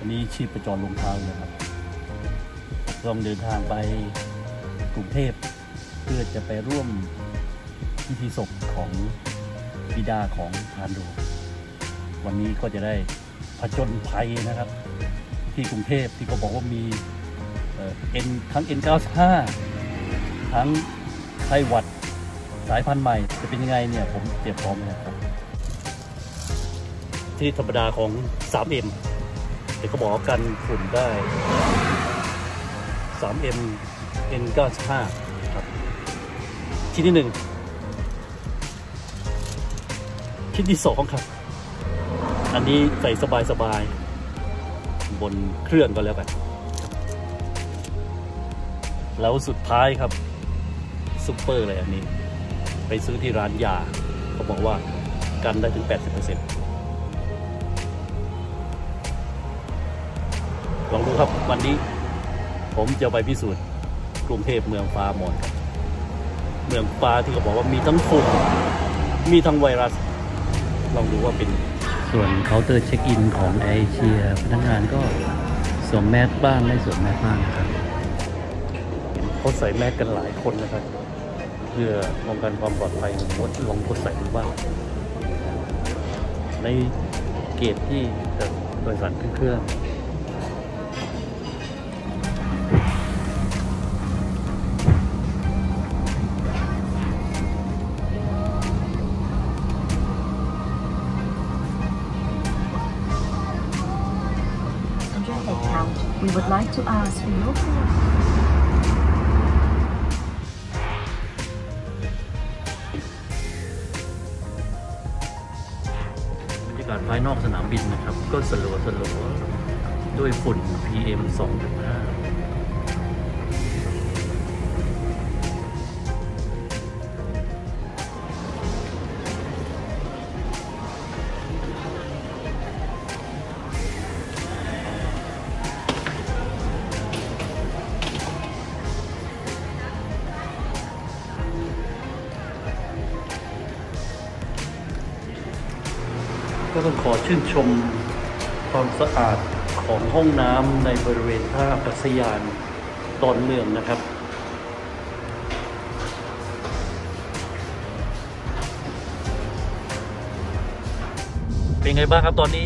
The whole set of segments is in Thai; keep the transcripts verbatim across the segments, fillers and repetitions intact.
วันนี้ชีพประจรลงทางเลยครับต้องเดินทางไปกรุงเทพเพื่อจะไปร่วมพิธีศพของบิดาของพานโดวันนี้ก็จะได้ผจญภัยนะครับที่กรุงเทพที่เขาบอกว่ามีเอ็นทั้ง เอ็น เก้าสิบห้า ทั้งไข้หวัดสายพันธุ์ใหม่จะเป็นยังไงเนี่ยผมเตรียมพร้อมนะครับที่ธรรมดาของ ทรี เอ็ม แต่เขาบอกกันฝุ่นได้ ทรี เอ็ม เอ็น เก้าสิบห้า ครับชิ้นที่หนึ่งชิ้นที่สองครับอันนี้ใส่สบายๆบนเครื่องก็แล้วกันแล้วสุดท้ายครับซุปเปอร์เลยอันนี้ไปซื้อที่ร้านยาเขาบอกว่ากันได้ถึง แปดสิบเปอร์เซ็นต์ ลองดูครับวันนี้ผมจะไปพิสูจน์กรุงเทพเมืองฟ้าหมดเมืองฟ้าที่เขาบอกว่ามีทั้งฝุ่นมีทั้งไวรัสลองดูว่าเป็นส่วนเคาน์เตอร์เช็คอินของแอร์เอเชียพนักงานก็สวมแมสบ้างไม่สวมแมสบ้างนะครับเขาใส่แมสกันหลายคนนะครับเพื่อป้องกันความปลอดภัยผมว่าลองทดใส่ดูบ้างในเกตที่โดยสารเครื่อง We would like to ask for your call. บรรยากาศภายนอกสนามบินนะครับก็สลัวสลัวด้วยฝุ่น พี เอ็ม สองจุดห้าก็ต้องขอชื่นชมความสะอาดของห้องน้ำในบริเวณท่าอากาศยานตอนเมืองนะครับเป็นไงบ้างครับตอนนี้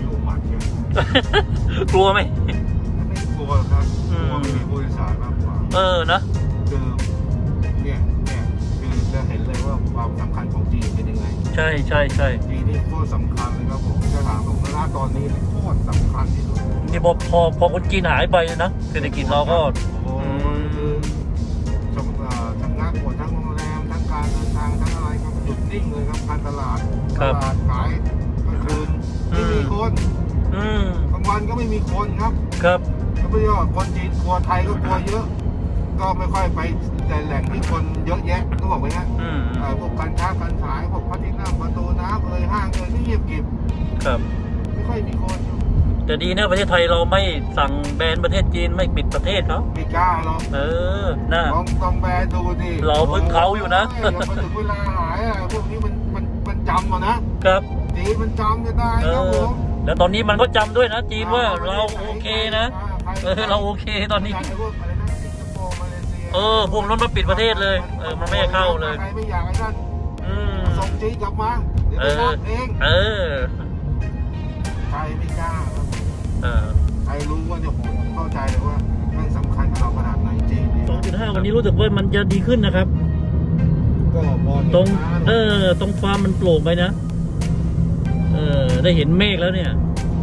กลัวไหมไม่กลัวครับกลัวไม่มีผู้โดยสารมากกว่าเออนะคือเนี่ยเนี่ยคือจะเห็นเลยว่าความสำคัญของจีนเป็นยังไงใช่ใช่ใช่จีนนี่โคตรสำคัญเลยครับผมจะถามผมว่าตอนนี้โคตรสำคัญที่สุดนี่พอพอพอคนจีนหายไปนะเศรษฐกิจเราก็โอ้คือทั้งทั้งงานหมดทั้งโรงแรมทั้งการเดินทางทั้งอะไรก็หยุดนิ่งเลยครับการตลาดตลาดขายกลางคืนไม่มีคนกลางวันก็ไม่มีคนครับครับก็ไม่ว่าคนจีนกลัวไทยก็กลัวเยอะก็ไม่ค่อยไปแต่แหล่งที่คนเยอะแยะก็บอกไว้นะพวกการค้าการขายพวกพัทน้ำประตูน้ำเลยห้างเลยที่เงียบกริบครับไม่ค่อยมีคนแต่ดีนะประเทศไทยเราไม่สั่งแบนประเทศจีนไม่ปิดประเทศเขาไม่กล้าหรอกเออนะลองต้องแบนดูดิเราเพิ่งเขาอยู่นะพอถึงเวลาหายอ่ะพวกนี้มันมันมันจำอ่ะนะครับจีนมันจำจะได้ครับผมแล้วตอนนี้มันก็จำด้วยนะจีนว่าเราโอเคนะเออเราโอเคตอนนี้เออพวกนั้นมาปิดประเทศเลยเออมันไม่เข้าเลยใครไม่อยากไอ้นั่นส่งจีนกลับมาเดี๋ยวไปรับเองเออใครไม่กล้าครับเออใครรู้ว่าเนี่ยผมเข้าใจเลยว่ามันสำคัญกับเราขนาดไหนจีนสองจุดห้า วันนี้รู้สึกว่ามันจะดีขึ้นนะครับก็ตรงเออตรงฟ้ามันโปร่งไปนะเออได้เห็นเมฆแล้วเนี่ย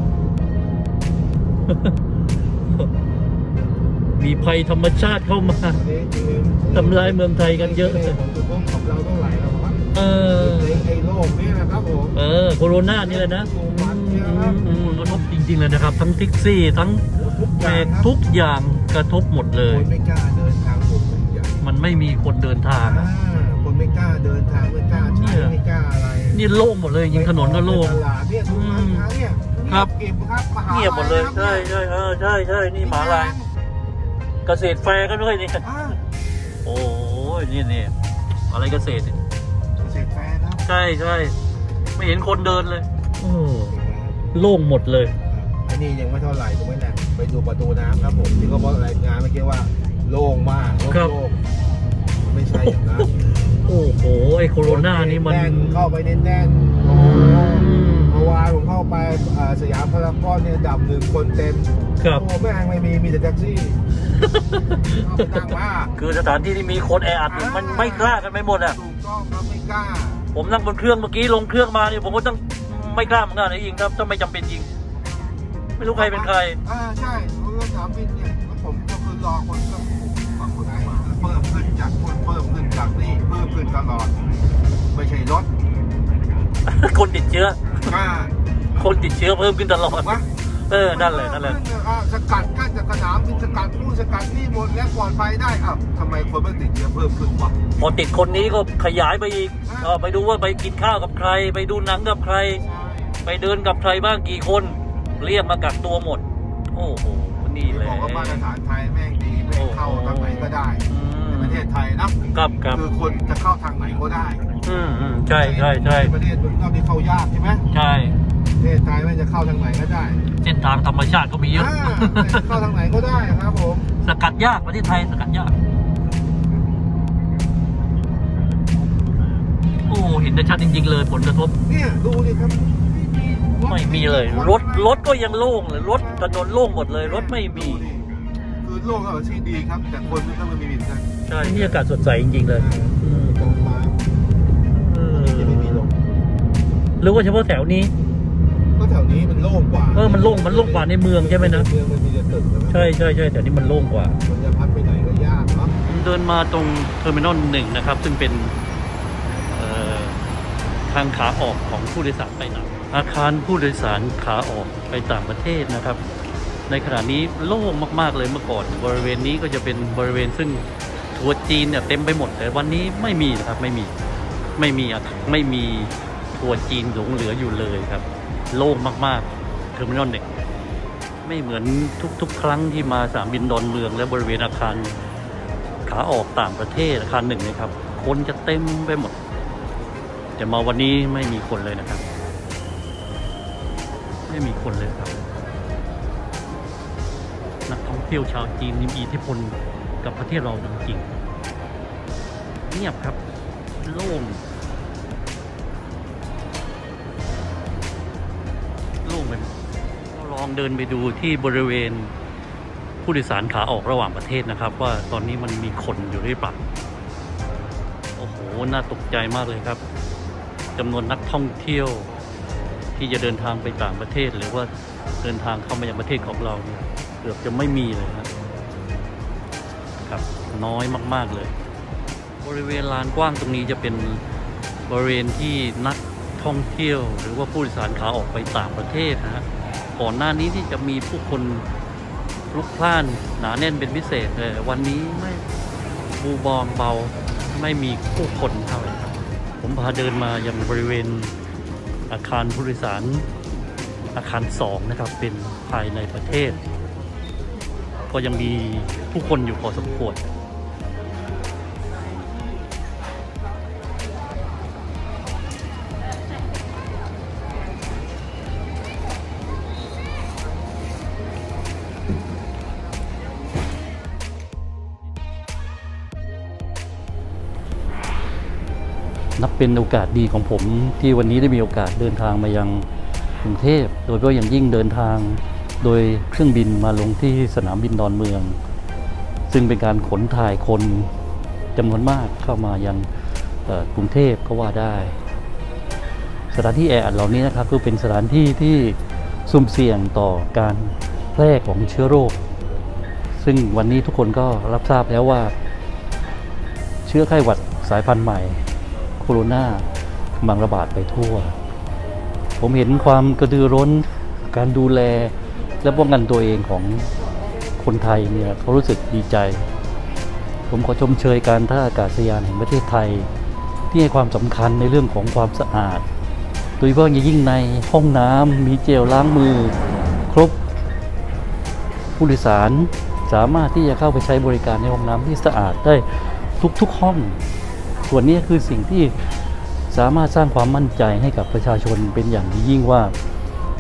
มีภัยธรรมชาติเข้ามาทำลายเมืองไทยกันเยอะของของเราเท่าไหร่แล้วครับเออไอ้โรคนี่นะครับผมเออโคโรนานี่แหละนะกระทบจริงๆเลยนะครับทั้งแท็กซี่ทั้งแบกทุกอย่างกระทบหมดเลยคนไม่กล้าเดินทางผมมันไม่มีคนเดินทางคนไม่กล้าเดินทางไม่กล้าใช้ไม่กล้าอะไรนี่โล่งหมดเลยยิงถนนก็โล่งครับเงียบหมดเลยใช่ใช่เออใช่ใช่นี่หมาลายเกษตรแฟร์ก็ด้วยนี่โอ้ยนี่นี่อะไรเกษตรเกษตรแฟร์นะใช่ใช่ไม่เห็นคนเดินเลยโอ้โล่งหมดเลยไอ้นี่ยังไม่เท่าไหร่ถูกไหมเนี่ยไปดูประตูน้ำครับผมที่เขาบอกรายงานเมื่อกี้ว่าโล่งมากโล่งไม่ใช่อย่างนั้นโอ้โหไอโคโรนานี่มันเข้าไปแน่นๆโอ้เมื่อวานผมเข้าไปสยามพารากอนเนี่ยดับหนึ่งคนเต็มโอ้แม่งไม่มีมีแต่แท็กซี่เข้าไปตั้งมาคือสถานที่ที่มีคนแออัดมันไม่กล้ากันไปหมดอ่ะถูกต้องครับไม่กล้าผมนั่งบนเครื่องเมื่อกี้ลงเครื่องมาเนี่ยผมก็ต้องไม่กล้าเหมือนกันนะยิงครับต้องไม่จำเป็นจริงไม่รู้ใครเป็นใครอ่าใช่เรื่องสนามบินเนี่ยผมก็คือรอคนก็บางคนไหนมาเพิ่มขึ้นจากคนเพิ่มขึ้นจากนี่เพิ่มขึ้นตลอดไม่ใช่รถคนติดเชื้อคนติดเชื้อเพิ่มขึ้นตลอดเออนั่นแหละนั่นแหละสกัดกั้นจากสนามบินสกัดนู่นสกัดนี่หมดแล้วปลอดภัยได้อ้าวทำไมคนไม่ติดเชื้อเพิ่มขึ้นวะพอติดคนนี้ก็ขยายไปอีกไปดูว่าไปกินข้าวกับใครไปดูหนังกับใครไปเดินกับใครบ้างกี่คนเรียกมากักตัวหมดโอ้โหนี่แหละบอกว่ามาตรฐานไทยแม่งดีไม่เข้าทางไหนก็ได้ในประเทศไทยนะครับคือคนจะเข้าทางไหนก็ได้อืมอืมใช่ใช่ใช่ประเทศนอกที่เข้ายากใช่ไหมใช่ประเทศไทยไม่จะเข้าทางไหนก็ได้เส้นทางธรรมชาติก็มีเยอะเข้าทางไหนก็ได้ครับผมสกัดยากประเทศไทยสกัดยากโอ้เห็นได้ชัดจริงๆเลยผลกระทบเนี่ยดูดิครับไม่มีเลยรถรถก็ยังโล่งเลยรถถนนโล่งหมดเลยรถไม่มีคือโล่งก็ที่ดีครับแต่คนก็ไม่มีกันใช่นี่อากาศสดใสจริงๆเลยตรงมาจะไม่มีลมหรือว่าเฉพาะแถวนี้ก็แถวนี้มันโล่งกว่าเออมันโล่งมันโล่งกว่าในเมืองใช่ไหมนะเมืองมันมีแต่ตึกใช่ใช่ใช่แต่นี่มันโล่งกว่ามันจะพัดไปไหนก็ยากครับเดินมาตรงเทอร์มินอลหนึ่งนะครับซึ่งเป็นทางขาออกของผู้โดยสารไปต่างอาคารผู้โดยสารขาออกไปต่างประเทศนะครับในขณะนี้โล่งมากๆเลยเมื่อก่อนบริเวณนี้ก็จะเป็นบริเวณซึ่งทัวร์จีนเนี่ยเต็มไปหมดแต่วันนี้ไม่มีนะครับไม่มีไม่มีไม่มีทัวร์จีนหลงเหลืออยู่เลยครับโล่งมากๆเทอร์มินอลเนี่ยไม่เหมือนทุกๆครั้งที่มาสนามบินดอนเมืองและบริเวณอาคารขาออกต่างประเทศอาคารหนึ่งนะครับคนจะเต็มไปหมดแต่มาวันนี้ไม่มีคนเลยนะครับไม่มีคนเลยครับนักท่องเที่ยวชาวจีนมีอิทธิพลกับประเทศเราจริงๆเงียบครับโล่งโล่งไปหมดลองเดินไปดูที่บริเวณผู้โดยสารขาออกระหว่างประเทศนะครับว่าตอนนี้มันมีคนอยู่หรือเปล่าโอ้โหน่าตกใจมากเลยครับจำนวนนักท่องเที่ยวที่จะเดินทางไปต่างประเทศหรือว่าเดินทางเข้ามายังประเทศของเราเนี่ยเกือบจะไม่มีเลยครับครับน้อยมากๆเลยบริเวณลานกว้างตรงนี้จะเป็นบริเวณที่นักท่องเที่ยวหรือว่าผู้โดยสารขาออกไปต่างประเทศนะฮะก่อนหน้านี้ที่จะมีผู้คนพลุกพล่านหนาแน่นเป็นพิเศษเลยวันนี้ไม่บูบองเบาไม่มีผู้คนเท่าไหร่ครับผมพาเดินมายังบริเวณอาคารผู้โดยสารอาคารสองนะครับเป็นภายในประเทศก็ยังมีผู้คนอยู่พอสมควรนับเป็นโอกาสดีของผมที่วันนี้ได้มีโอกาสเดินทางมายังกรุงเทพโดยเฉพาะอย่างยิ่งเดินทางโดยเครื่องบินมาลงที่สนามบินดอนเมืองซึ่งเป็นการขนถ่ายคนจำนวนมากเข้ามายังกรุงเทพก็ว่าได้สถานที่แออัดเหล่านี้นะครับก็เป็นสถานที่ที่สุ่มเสี่ยงต่อการแพร่ของเชื้อโรคซึ่งวันนี้ทุกคนก็รับทราบแล้วว่าเชื้อไข้หวัดสายพันธุ์ใหม่โคโรนากำลังระบาดไปทั่วผมเห็นความกระตือร้นการดูแลและป้องกันตัวเองของคนไทยเนี่ยเขารู้สึกดีใจผมขอชมเชยการท่าอากาศยานแห่งประเทศไทยที่ให้ความสำคัญในเรื่องของความสะอาดโดยเฉพาะยิ่งในห้องน้ำมีเจลล้างมือครบผู้โดยสารสามารถที่จะเข้าไปใช้บริการในห้องน้ำที่สะอาดได้ทุกๆห้องส่วนนี้คือสิ่งที่สามารถสร้างความมั่นใจให้กับประชาชนเป็นอย่างยิ่งว่า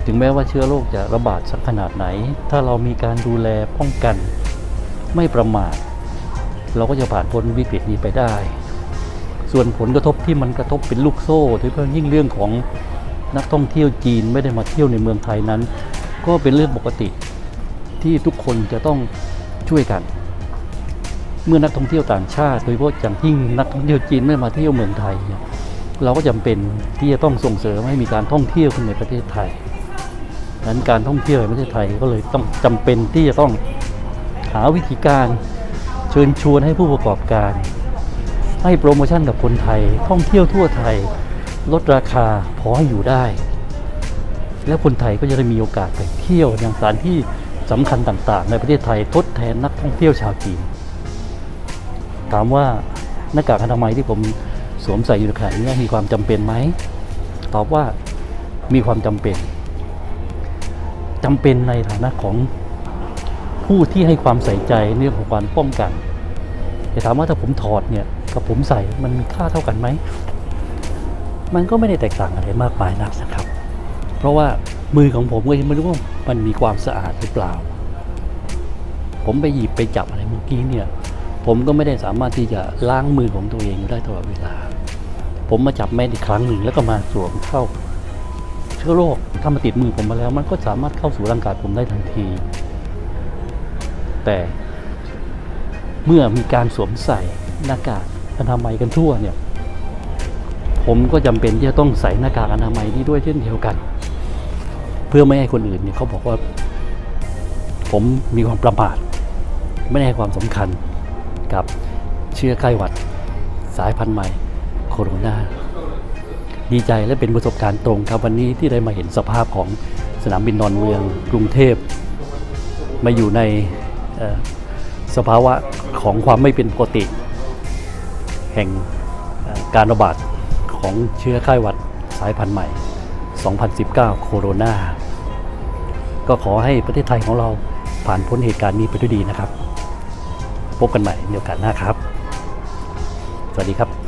ถึงแม้ว่าเชื้อโรคจะระบาดสักขนาดไหนถ้าเรามีการดูแลป้องกันไม่ประมาทเราก็จะผ่านพ้นวิกฤตนี้ไปได้ส่วนผลกระทบที่มันกระทบเป็นลูกโซ่โดยเฉพาะยิ่งเรื่องของนักท่องเที่ยวจีนไม่ได้มาเที่ยวในเมืองไทยนั้นก็เป็นเรื่องปกติที่ทุกคนจะต้องช่วยกันเมื่อนักท่องเที่ยวต่างชาติโดยเฉพาะอย่างยิ่งนักท่องเที่ยวจีนไม่มาเที่ยวเมืองไทยเนี่ยเราก็จำเป็นที่จะต้องส่งเสริมให้มีการท่องเที่ยวขึ้นในประเทศไทยดังนั้นการท่องเที่ยวในประเทศไทยก็เลยต้องจำเป็นที่จะต้องหาวิธีการเชิญชวนให้ผู้ประกอบการให้โปรโมชั่นกับคนไทยท่องเที่ยวทั่วไทยลดราคาพอให้อยู่ได้แล้วคนไทยก็จะได้มีโอกาสไปเที่ยวยังสถานที่สำคัญต่างๆในประเทศไทยทดแทนนักท่องเที่ยวชาวจีนถามว่าหน้ากากอนามัยที่ผมสวมใส่อยู่ในขณะนี้มีความจำเป็นไหมตอบว่ามีความจำเป็นจำเป็นในฐานะของผู้ที่ให้ความใส่ใจเรื่องของการป้องกันแต่ถามว่าถ้าผมถอดเนี่ยกับผมใส่มันมีค่าเท่ากันไหมมันก็ไม่ได้แตกต่างอะไรมากมายนักนะครับเพราะว่ามือของผมก็ยังไม่รู้ว่ามันมีความสะอาดหรือเปล่าผมไปหยิบไปจับอะไรเมื่อกี้เนี่ยผมก็ไม่ได้สามารถที่จะล้างมือของตัวเองอยู่ได้ตลอดเวลาผมมาจับแมสอีกครั้งหนึ่งแล้วก็มาสวมเข้าเชื้อโรคถ้ามาติดมือผมมาแล้วมันก็สามารถเข้าสู่ร่างกายผมได้ทันทีแต่เมื่อมีการสวมใส่หน้ากากอนามัยกันทั่วเนี่ยผมก็จำเป็นที่จะต้องใส่หน้ากากอนามัยนี้ด้วยเช่นเดียวกันเพื่อไม่ให้คนอื่นเนี่ยเขาบอกว่าผมมีความประมาทไม่ได้ให้ความสำคัญกับเชื้อไข้หวัดสายพันธุ์ใหม่โคโรนาดีใจและเป็นประสบการณ์ตรงครับวันนี้ที่ได้มาเห็นสภาพของสนามบินดอนเมืองกรุงเทพมาอยู่ในสภาวะของความไม่เป็นปกติแห่งการระบาดของเชื้อไข้หวัดสายพันธุ์ใหม่สองพันสิบเก้าโคโรนาก็ขอให้ประเทศไทยของเราผ่านพ้นเหตุการณ์นี้ไปด้วยดีนะครับพบกันใหม่ในโอกาสหน้าครับสวัสดีครับ